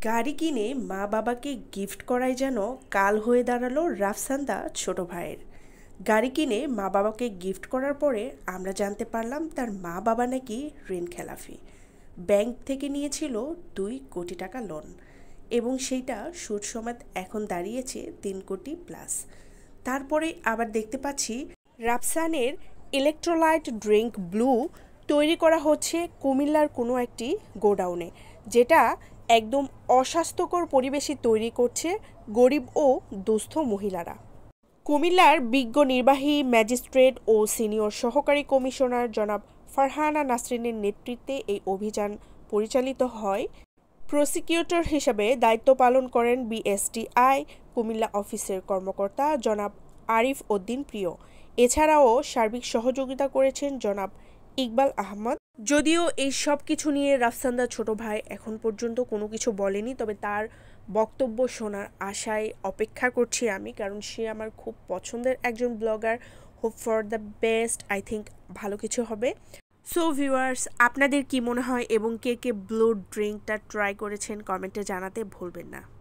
গাড়ি কিনে মা বাবাকে গিফট করাই যেন কাল হয়ে দাঁড়ালো রাফসান্দা ছোট ভাইয়ের। গাড়ি কিনে মা বাবাকে গিফট করার পরে আমরা জানতে পারলাম তার মা বাবা নাকি ঋণ খেলাফি। ব্যাংক থেকে নিয়েছিল 2 কোটি টাকা লোন এবং সেইটা সুদ সমেত এখন দাঁড়িয়েছে 3 কোটি প্লাস। তারপরে আবার দেখতে পাচ্ছি রাফসানের ইলেকট্রোলাইট ড্রিঙ্ক ব্লু তৈরি করা হচ্ছে কুমিল্লার কোনো একটি গোডাউনে, যেটা একদম অস্বাস্থ্যকর পরিবেশে তৈরি করছে গরিব ও দুস্থ মহিলারা। কুমিল্লার বিজ্ঞ নির্বাহী ম্যাজিস্ট্রেট ও সিনিয়র সহকারী কমিশনার জনাব ফারহানা নাসরিনের নেতৃত্বে এই অভিযান পরিচালিত হয়। প্রসিকিউটর হিসেবে দায়িত্ব পালন করেন বিএসটিআই কুমিল্লা অফিসের কর্মকর্তা জনাব আরিফ উদ্দিন প্রিয়। এছাড়াও সার্বিক সহযোগিতা করেছেন জনাব ইকবাল আহমদ। যদিও এই সব কিছু নিয়ে রাফসান্দা ছোট ভাই এখন পর্যন্ত কোনো কিছু বলেনি, তবে তার বক্তব্য শোনার আশায় অপেক্ষা করছি আমি, কারণ সে আমার খুব পছন্দের একজন blogger. Hope for the best, I think ভালো কিছু হবে। সো ভিউয়ার্স, আপনাদের কি মনে হয় এবং কে কে ব্লু ড্রিঙ্কটা ট্রাই করেছেন কমেন্টে জানাতে ভুলবেন না।